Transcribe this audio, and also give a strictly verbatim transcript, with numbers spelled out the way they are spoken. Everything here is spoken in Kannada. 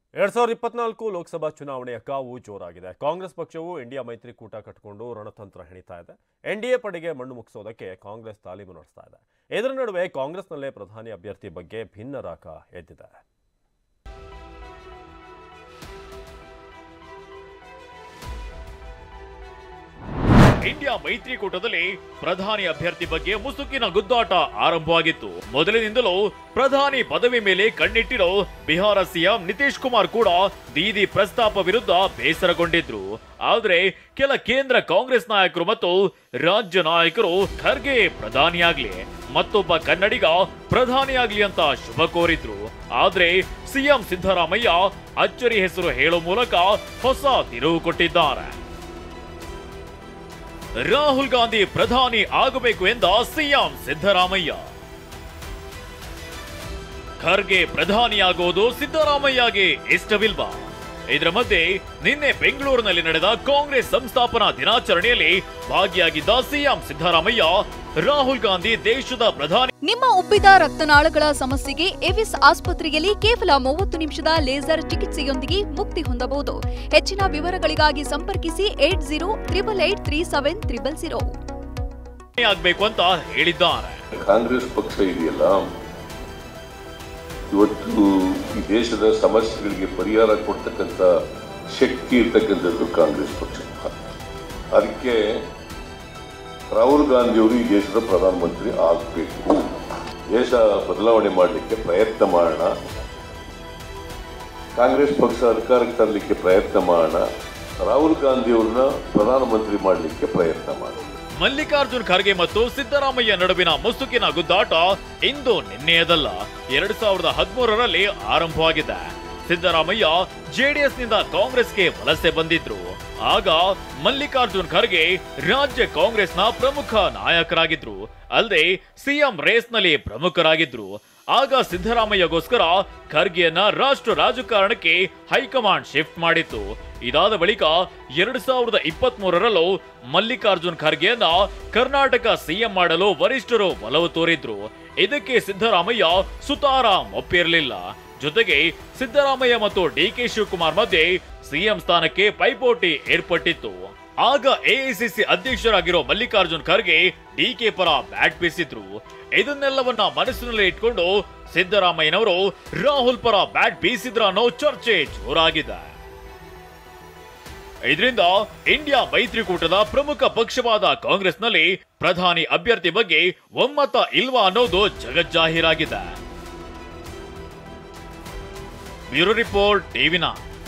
ಎರಡ್ ಸಾವಿರದ ಇಪ್ಪತ್ನಾಲ್ಕು ಲೋಕಸಭಾ ಚುನಾವಣೆಯ ಕಾವು ಜೋರಾಗಿದೆ. ಕಾಂಗ್ರೆಸ್ ಪಕ್ಷವು ಇಂಡಿಯಾ ಮೈತ್ರಿಕೂಟ ಕಟ್ಟಿಕೊಂಡು ರಣತಂತ್ರ ಹೆಣಿತಾ ಇದೆ. ಎನ್ಡಿಎ ಪಡೆಗೆ ಮಣ್ಣು ಮುಗಿಸೋದಕ್ಕೆ ಕಾಂಗ್ರೆಸ್ ತಾಲೀಮು ನಡೆಸ್ತಾ ಇದೆ. ಇದರ ನಡುವೆ ಕಾಂಗ್ರೆಸ್ನಲ್ಲೇ ಪ್ರಧಾನಿ ಅಭ್ಯರ್ಥಿ ಬಗ್ಗೆ ಭಿನ್ನ ರಾಕ ಎದ್ದಿದೆ. ಇಂಡಿಯಾ ಮೈತ್ರಿಕೂಟದಲ್ಲಿ ಪ್ರಧಾನಿ ಅಭ್ಯರ್ಥಿ ಬಗ್ಗೆ ಮುಸುಕಿನ ಗುದ್ದಾಟ ಆರಂಭವಾಗಿತ್ತು. ಮೊದಲಿನಿಂದಲೂ ಪ್ರಧಾನಿ ಪದವಿ ಮೇಲೆ ಕಣ್ಣಿಟ್ಟಿರೋ ಬಿಹಾರ ಸಿಎಂ ನಿತೀಶ್ ಕುಮಾರ್ ಕೂಡ ದೀದಿ ಪ್ರಸ್ತಾಪ ವಿರುದ್ಧ ಬೇಸರಗೊಂಡಿದ್ರು. ಆದ್ರೆ ಕೆಲ ಕೇಂದ್ರ ಕಾಂಗ್ರೆಸ್ ನಾಯಕರು ಮತ್ತು ರಾಜ್ಯ ನಾಯಕರು ಖರ್ಗೆ ಪ್ರಧಾನಿಯಾಗ್ಲಿ, ಮತ್ತೊಬ್ಬ ಕನ್ನಡಿಗ ಪ್ರಧಾನಿಯಾಗ್ಲಿ ಅಂತ ಶುಭ ಕೋರಿದ್ರು. ಆದ್ರೆ ಸಿಎಂ ಸಿದ್ದರಾಮಯ್ಯ ಅಚ್ಚರಿ ಹೆಸರು ಹೇಳೋ ಮೂಲಕ ಹೊಸ ತಿರುವು ಕೊಟ್ಟಿದ್ದಾರೆ. ರಾಹುಲ್ ಗಾಂಧಿ ಪ್ರಧಾನಿ ಆಗಬೇಕು ಎಂದ ಸಿಎಂ ಸಿದ್ದರಾಮಯ್ಯ. ಖರ್ಗೆ ಪ್ರಧಾನಿಯಾಗೋದು ಸಿದ್ದರಾಮಯ್ಯಗೆ ಇಷ್ಟವಿಲ್ವಾ? ಇದರ ಮಧ್ಯೆ ನಿನ್ನೆ ಬೆಂಗಳೂರಿನಲ್ಲಿ ನಡೆದ ಕಾಂಗ್ರೆಸ್ ಸಂಸ್ಥಾಪನಾ ದಿನಾಚರಣೆಯಲ್ಲಿ ಭಾಗಿಯಾಗಿದ್ದ ಸಿಎಂ ಸಿದ್ದರಾಮಯ್ಯ ರಾಹುಲ್ ಗಾಂಧಿ ದೇಶದ ಪ್ರಧಾನಿ. ನಿಮ್ಮ ಉಬ್ಬಿದ ರಕ್ತನಾಳಗಳ ಸಮಸ್ಯೆಗೆ ಎವಿಸ್ ಆಸ್ಪತ್ರೆಯಲ್ಲಿ ಕೇವಲ ಮೂವತ್ತು ನಿಮಿಷದ ಲೇಸರ್ ಚಿಕಿತ್ಸೆಯೊಂದಿಗೆ ಮುಕ್ತಿ ಹೊಂದಬಹುದು. ಹೆಚ್ಚಿನ ವಿವರಗಳಿಗಾಗಿ ಸಂಪರ್ಕಿಸಿ eight zero triple eight three seven triple zero. ಆಗಬೇಕು ಅಂತ ಹೇಳಿದ್ದಾರೆ. ಕಾಂಗ್ರೆಸ್ ಪಕ್ಷ ಇದೆಯಲ್ಲ, ಇವತ್ತು ಈ ದೇಶದ ಸಮಸ್ಯೆಗಳಿಗೆ ಪರಿಹಾರ ಕೊಡ್ತಕ್ಕಂಥ ಶಕ್ತಿ ಇರ್ತಕ್ಕಂಥದ್ದು ಕಾಂಗ್ರೆಸ್ ಪಕ್ಷ. ಅದಕ್ಕೆ ರಾಹುಲ್ ಗಾಂಧಿಯವರು ಈ ದೇಶದ ಪ್ರಧಾನಮಂತ್ರಿ ಆಗಬೇಕು, ದೇಶ ಬದಲಾವಣೆ ಮಾಡಲಿಕ್ಕೆ ಪ್ರಯತ್ನ ಮಾಡೋಣ, ಕಾಂಗ್ರೆಸ್ ಪಕ್ಷ ಅಧಿಕಾರಕ್ಕೆ ತರಲಿಕ್ಕೆ ಪ್ರಯತ್ನ ಮಾಡೋಣ, ರಾಹುಲ್ ಗಾಂಧಿಯವ್ರನ್ನ ಪ್ರಧಾನಮಂತ್ರಿ ಮಾಡಲಿಕ್ಕೆ ಪ್ರಯತ್ನ ಮಾಡೋಣ. ಮಲ್ಲಿಕಾರ್ಜುನ್ ಖರ್ಗೆ ಮತ್ತು ಸಿದ್ದರಾಮಯ್ಯ ನಡುವಿನ ಮುಸುಕಿನ ಗುದ್ದಾಟ ಇಂದು ನಿನ್ನೆಯದಲ್ಲ, ಎರಡ್ ಸಾವಿರದ ಹದಿಮೂರರಲ್ಲಿ ಆರಂಭವಾಗಿದೆ. ಸಿದ್ದರಾಮಯ್ಯ ಜೆಡಿಎಸ್ನಿಂದ ಕಾಂಗ್ರೆಸ್ಗೆ ವಲಸೆ ಬಂದಿದ್ರು. ಆಗ ಮಲ್ಲಿಕಾರ್ಜುನ್ ಖರ್ಗೆ ರಾಜ್ಯ ಕಾಂಗ್ರೆಸ್ನ ಪ್ರಮುಖ ನಾಯಕರಾಗಿದ್ರು, ಅಲ್ಲದೆ ಸಿಎಂ ರೇಸ್ನಲ್ಲಿ ಪ್ರಮುಖರಾಗಿದ್ರು. ಆಗ ಸಿದ್ದರಾಮಯ್ಯಗೋಸ್ಕರ ಖರ್ಗೆಯನ್ನ ರಾಷ್ಟ್ರ ರಾಜಕಾರಣಕ್ಕೆ ಹೈಕಮಾಂಡ್ ಶಿಫ್ಟ್ ಮಾಡಿತ್ತು. ಇದಾದ ಬಳಿಕ ಎರಡ್ ಸಾವಿರದ ಇಪ್ಪತ್ತ್ ಮೂರರಲ್ಲೂ ಮಲ್ಲಿಕಾರ್ಜುನ್ ಖರ್ಗೆಯನ್ನ ಕರ್ನಾಟಕ ಸಿಎಂ ಮಾಡಲು ವರಿಷ್ಠರು ಒಲವು ತೋರಿದ್ರು. ಇದಕ್ಕೆ ಸಿದ್ದರಾಮಯ್ಯ ಸುತಾರಾಮ್ ಒಪ್ಪಿರಲಿಲ್ಲ. ಜೊತೆಗೆ ಸಿದ್ದರಾಮಯ್ಯ ಮತ್ತು ಡಿಕೆ ಶಿವಕುಮಾರ್ ಮಧ್ಯೆ ಸಿಎಂ ಸ್ಥಾನಕ್ಕೆ ಪೈಪೋಟಿ ಏರ್ಪಟ್ಟಿತ್ತು. ಆಗ ಎಐಸಿಸಿ ಅಧ್ಯಕ್ಷರಾಗಿರೋ ಮಲ್ಲಿಕಾರ್ಜುನ್ ಖರ್ಗೆ ಡಿಕೆ ಪರ ಬ್ಯಾಟ್ ಬೀಸಿದ್ರು. ಇದನ್ನೆಲ್ಲವನ್ನ ಮನಸ್ಸಿನಲ್ಲಿ ಇಟ್ಕೊಂಡು ಸಿದ್ದರಾಮಯ್ಯನವರು ರಾಹುಲ್ ಪರ ಬ್ಯಾಟ್ ಬೀಸಿದ್ರ ಅನ್ನೋ ಚರ್ಚೆ ಜೋರಾಗಿದೆ. ಇದರಿಂದ ಇಂಡಿಯಾ ಮೈತ್ರಿಕೂಟದ ಪ್ರಮುಖ ಪಕ್ಷವಾದ ಕಾಂಗ್ರೆಸ್ನಲ್ಲಿ ಪ್ರಧಾನಿ ಅಭ್ಯರ್ಥಿ ಬಗ್ಗೆ ಒಮ್ಮತ ಇಲ್ವಾ ಅನ್ನೋದು ಜಗಜ್ಜಾಹೀರಾಗಿದೆ. Bureau report TV nine.